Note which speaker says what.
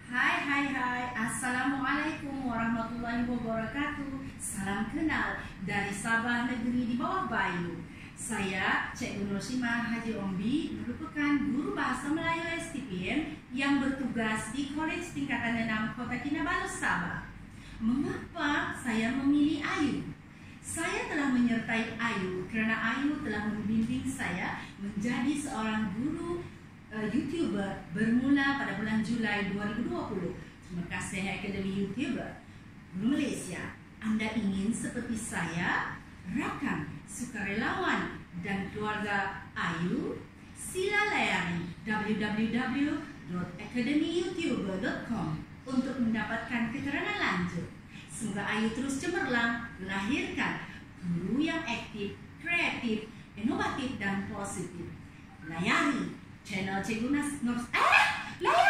Speaker 1: Hai, Assalamualaikum warahmatullahi wabarakatuh. Salam kenal dari Sabah negeri di bawah Bayu. Saya Cikgu Nursimah Haji Ombi, merupakan guru bahasa Melayu STPM yang bertugas di Kolej Tingkatan 6 Kota Kinabalu, Sabah. Mengapa saya memilih Ayu? Saya telah menyertai Ayu kerana Ayu telah membimbing saya menjadi seorang guru YouTuber bermula pada bulan Julai 2020. Terima kasih Akademi YouTuber Guru Malaysia. Anda ingin seperti saya, rakan, sukarelawan dan keluarga Ayu? Sila layari www.academyyoutuber.com untuk mendapatkan keterangan lanjut. Semoga Ayu terus cemerlang, melahirkan guru yang aktif, kreatif, inovatif dan positif. Layari channel Cikgu Layari